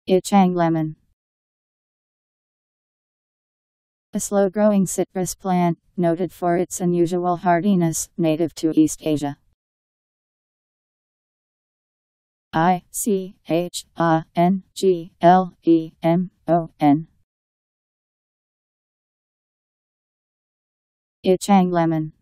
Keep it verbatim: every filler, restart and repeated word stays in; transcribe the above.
Ichang lemon. A slow-growing citrus plant, noted for its unusual hardiness, native to East Asia. I C H A N G L E M O N. Ichang lemon.